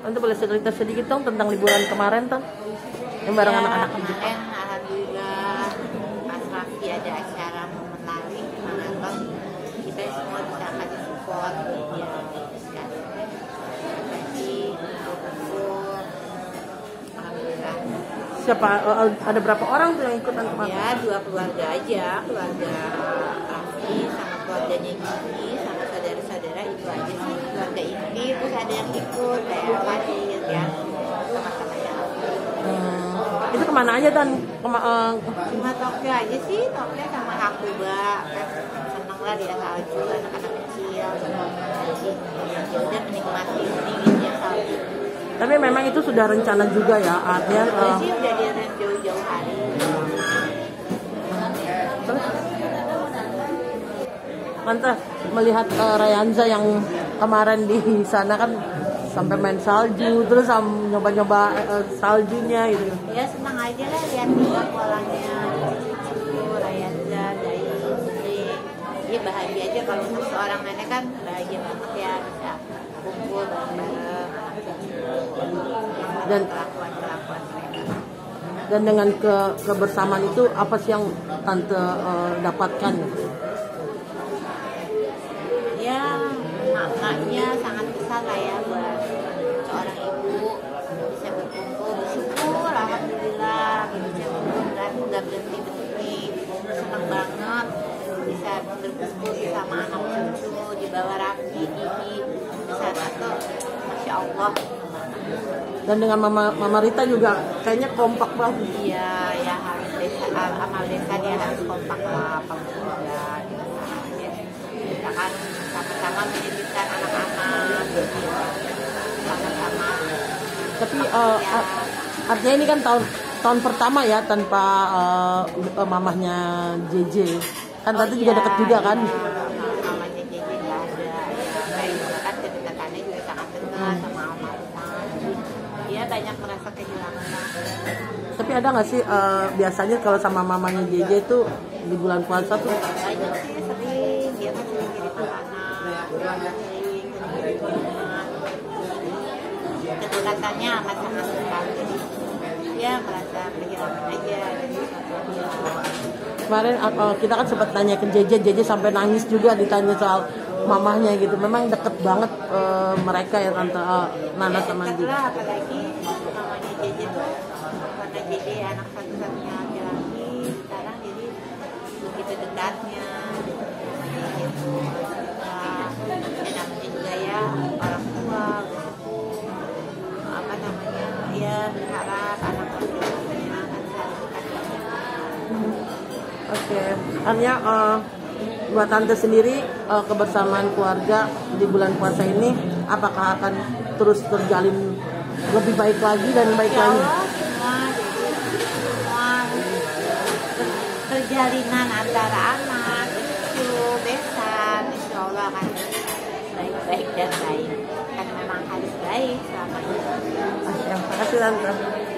Tante boleh cerita sedikit dong tentang liburan kemarin, Tan? Yang bareng anak-anak di Jepang. Kemarin alhamdulillah Mas Raffi ada acara menarik maraton. Kita semua bisa kasih support ya, kasih kumpul. Alhamdulillah. Siapa ada berapa orang tuh yang ikutan kemarin? Ya 2 keluarga aja, keluarga Raffi sama keluarganya Gigi sama saudara-saudara itu aja sih. Keluarga inti terus ada yang ikut kayak Fadil ya sama-sama ya. Itu kemana aja, Tan? Cuma Tokyo aja sih, Tokyo sama Hakuba kan seneng lah dia salju, anak-anak kecil ya udah menikmati dinginnya salju. Tapi memang itu sudah rencana juga ya, artinya Sih udah dia jauh-jauh hari. Tante melihat Rayanza yang kemarin di sana kan sampai main salju, terus nyoba-nyoba saljunya gitu. Ya senang aja lah lihat dia polanya, Rayanza, Dai, Sri. Dia bahagia aja kalau seorang nenek kan bahagia banget ya bisa kumpul bareng-bareng. Dan kelakuan mereka. Dan dengan kebersamaan itu apa sih yang Tante dapatkan? Ya maknanya sangat besar lah ya buat seorang ibu bisa berkumpul, bersyukur alhamdulillah bisa berkumpul nggak berhenti senang banget bisa berkumpul sama anak cucu di bawah Raffi, Gigi di sana tuh masya Allah. Dan dengan Mama Rita juga kayaknya kompak banget. Iya ya harus amal desa dia harus kompak lah pemuda kita kan sama-sama mendidikan anak-anak sama-sama. Tapi artinya ini kan tahun pertama ya tanpa mamahnya JJ. Kan tante juga dekat juga kan? Mamahnya JJ nggak ada. Kayak juga kan kedekatannya juga sangat dekat sama almarhumah. Dia banyak merasa kehilangan. Tapi ada nggak sih biasanya kalau sama mamanya JJ itu di bulan puasa tuh? Banyak sih sering dia kan sering kirim makanan, sering kedekatannya amat sangat dekat. Jadi dia merasa kehilangan aja. Kemarin kita kan sempat tanya ke JJ sampai nangis juga ditanya soal mamahnya gitu. Memang deket banget mereka ya tante Nana sama Deket JJ. lah, apalagi mamanya JJ tuh karena JJ anak satu-satunya laki-laki sekarang jadi begitu dekatnya gitu. Nah, ya namanya juga ya orang tua apa namanya ya berharap anak laki-lakinya akan selalu dekat. Oke, artinya buat tante sendiri kebersamaan keluarga di bulan puasa ini apakah akan terus terjalin lebih baik lagi dan baik Ya lagi? Allah, semua perjalinan antara anak, cucu, besan, insya Allah akan baik-baik dan baik. Karena memang harus baik selama ini. Terima kasih tante.